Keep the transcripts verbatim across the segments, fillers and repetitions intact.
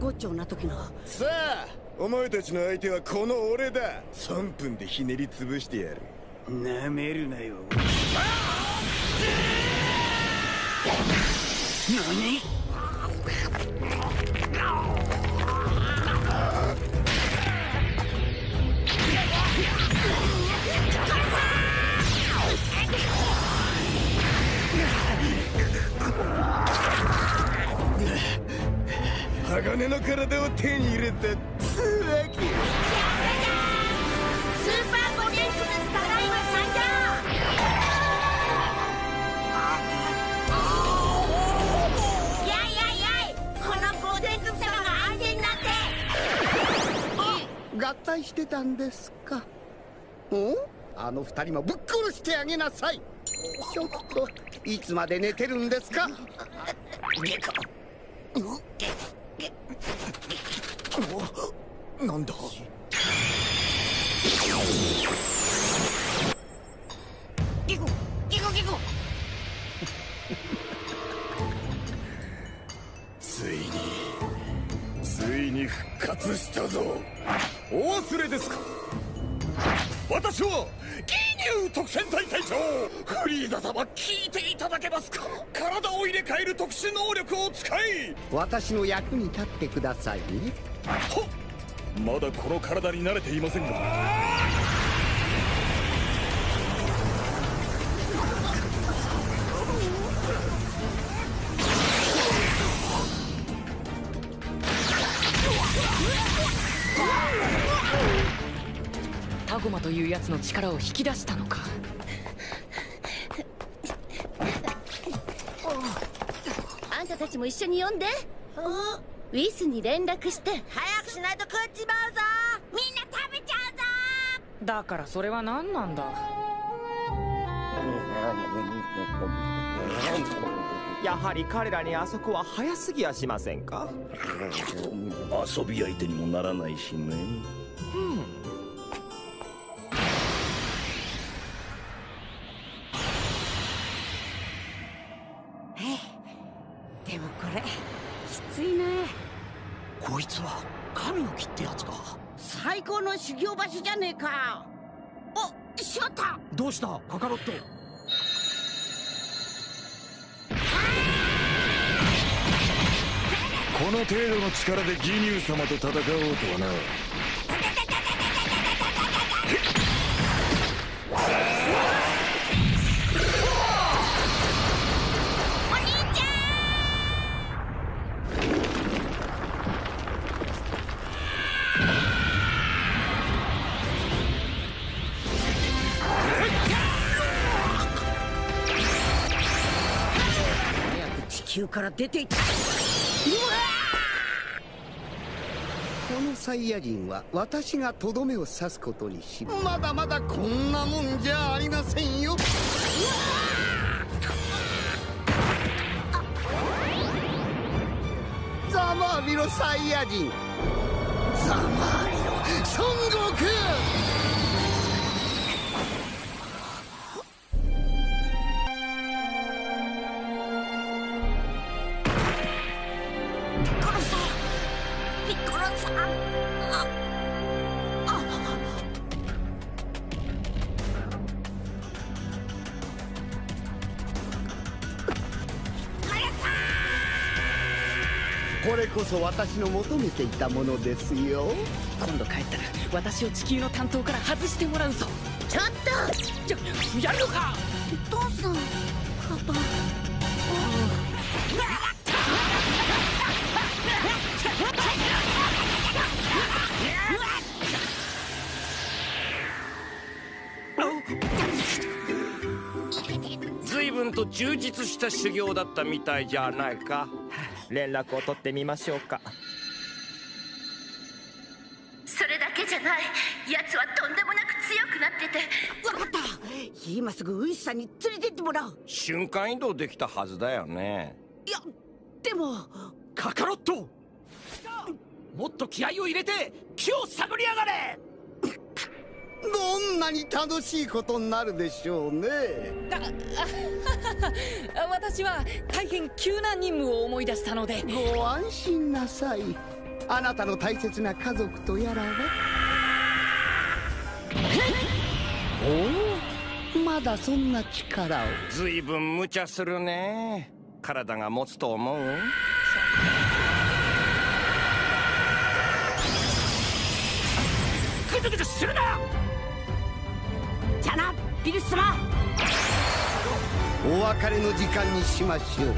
好調な時の。 さあお前たちの相手はこの俺だ。さんぷんでひねり潰してやる。 なめるなよ。何？ 鋼の体を手に入れたつわけ。 スーパーゴレンクスただいま参上。やいやいやい、このゴーデンクス様が相手になって。 合体してたんですか。おあの二人もぶっ殺してあげなさい。ちょっといつまで寝てるんですか。 なんだ。 ギコギコギコ。 ついについに復活したぞ。お忘れですか。私はギーニュー特戦隊隊長フリーザ様、聞いていただけますか。体を入れ替える特殊能力を使い私の役に立ってくださいね。 はっ、まだこの体に慣れていませんが。 タゴマというやつの力を引き出したのか。 あんたたちも一緒に呼んで。ウィスに連絡して早くしないと食っちまうぞ。みんな食べちゃうぞ。 だからそれは何なんだ。 やはり彼らにあそこは早すぎやしませんか。 遊び相手にもならないしね。 でもこれきついね。 こいつは神の木ってやつか。 最高の修行場所じゃねえか。お、しまった。 どうしたカカロット。 この程度の力でギニュー様と戦おうとはな。 地球から出ていった。このサイヤ人は私がとどめを刺すことにし、まだまだこんなもんじゃありませんよ。ざまあみろサイヤ人。ざまあみろ孫悟空。 ピッコロさん。ああこれこそ私の求めていたものですよ。 今度帰ったら私を地球の担当から外してもらうぞ。 ちょっとじゃ、やるのか。 お父さん。パパ。 随分と充実した修行だったみたいじゃないか。連絡を取ってみましょうか。 それだけじゃない。奴はとんでもなく強くなってて。分かった。今すぐウィスさんに連れてってもらう。 瞬間移動できたはずだよね。 いやでもカカロット、もっと気合を入れて木を探りやがれ。 どんなに楽しいことになるでしょうね。 私は大変急な任務を思い出したので。 ご安心なさい。 あなたの大切な家族とやらは。おお、まだそんな力を。 ずいぶん無茶するね。体が持つと思う？ グズグズするな。 じゃなビルス様。 お別れの時間にしましょう。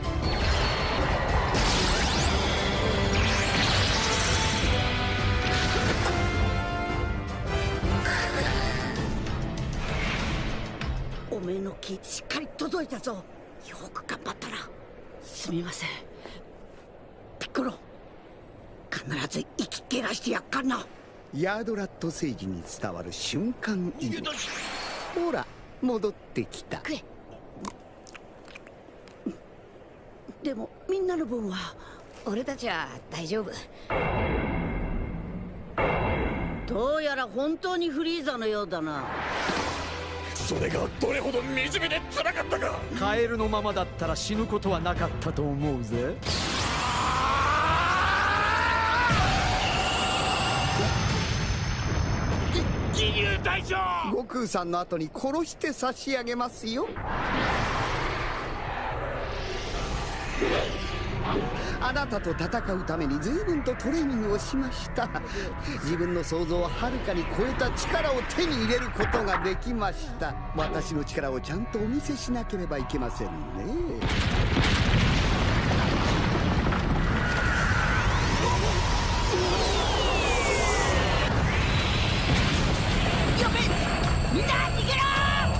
おめえの木しっかり届いたぞ。よく頑張ったな。すみませんピッコロ、必ず生き怪我してやっかんな。 ヤードラット星人に伝わる瞬間移動。ほら戻ってきた。 食え。でもみんなの分は。俺たちは大丈夫。どうやら本当にフリーザのようだな。 それがどれほど惨めで辛かったか。 カエルのままだったら死ぬことはなかったと思うぜ。 義勇大将、 悟空さんの後に殺して差し上げますよ。あなたと戦うために随分とトレーニングをしました。自分の想像をはるかに超えた力を手に入れることができました。私の力をちゃんとお見せしなければいけませんね。 やべえ、みんな逃げろ。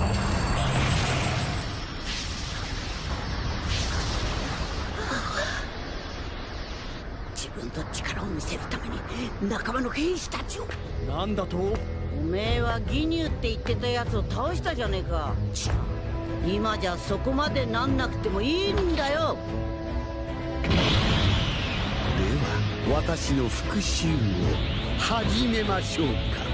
自分の力を見せるために仲間の兵士たちを。 なんだと？ おめえはギニューって言ってたやつを倒したじゃねえか。今じゃそこまでなんなくてもいいんだよ。 では私の復讐を始めましょうか。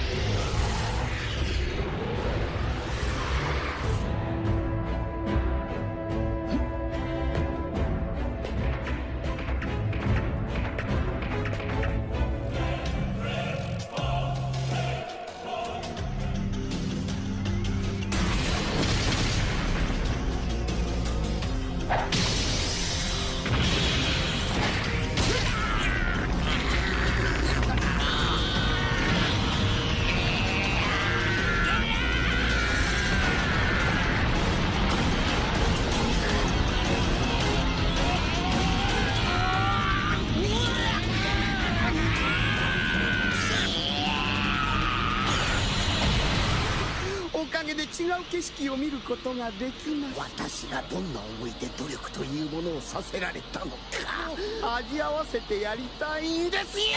違う景色を見ることができます。私がどんな思いで努力というものをさせられたのか味合わせてやりたいんですよ。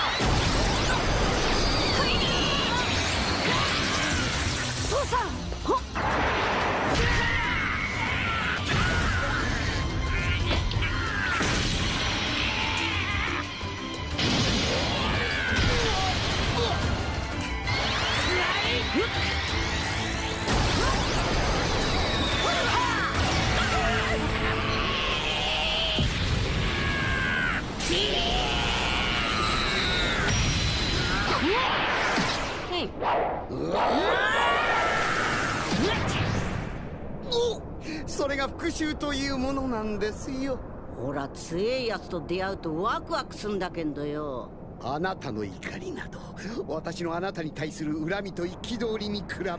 父さん、ほっそれが復讐というものなんですよ。 ほら強えやつと出会うとワクワクすんだけんどよ。 あなたの怒りなど私のあなたに対する恨みと憤りに比べれば。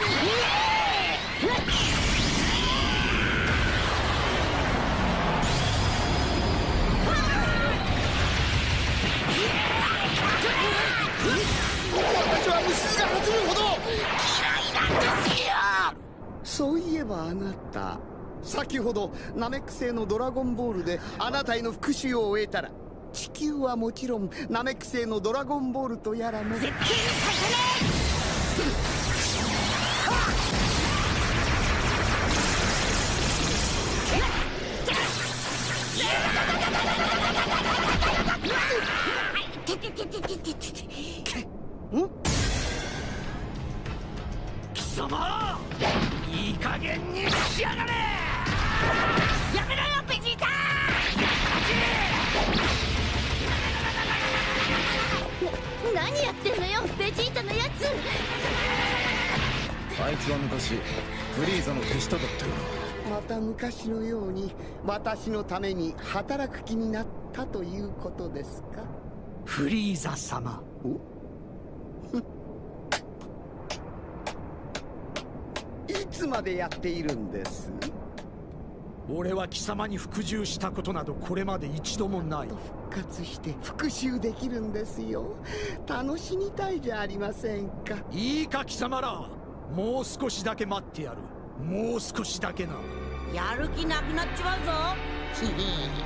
私は虫が弾むほど嫌いなんですよ。そういえばあなた先ほどナメック星のドラゴンボールであなたへの復讐を終えたら地球はもちろんナメック星のドラゴンボールとやらも絶対にさせない。 貴様いい加減にしやがれ。やめろよベジータ。 何やってんのよベジータのやつ。 あいつは昔フリーザの手下だったよ。 また昔のように私のために働く気になったということですか？ フリーザ様。 おいつまでやっているんです？ 俺は貴様に服従したことなどこれまで一度もない。 復活して復讐できるんですよ。楽しみたいじゃありませんか。 いいか貴様ら、もう少しだけ待ってやる。もう少しだけな。 やる気なくなっちまうぞ。ヒヒフ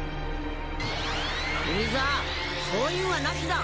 リーザ、そういうんはなしだ。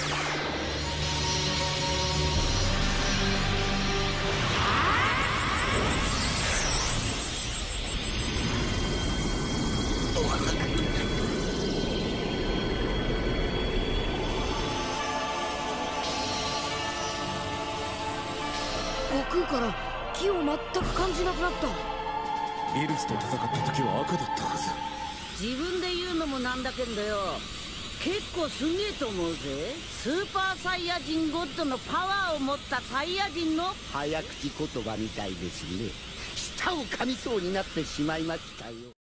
悟空から気を全く感じなくなった。 ビルスと戦った時は赤だったはず。 自分で言うのもなんだけんだよ。結構すげえと思うぜ。スーパーサイヤ人ゴッドのパワーを持ったサイヤ人の早口言葉みたいですね。舌を噛みそうになってしまいましたよ。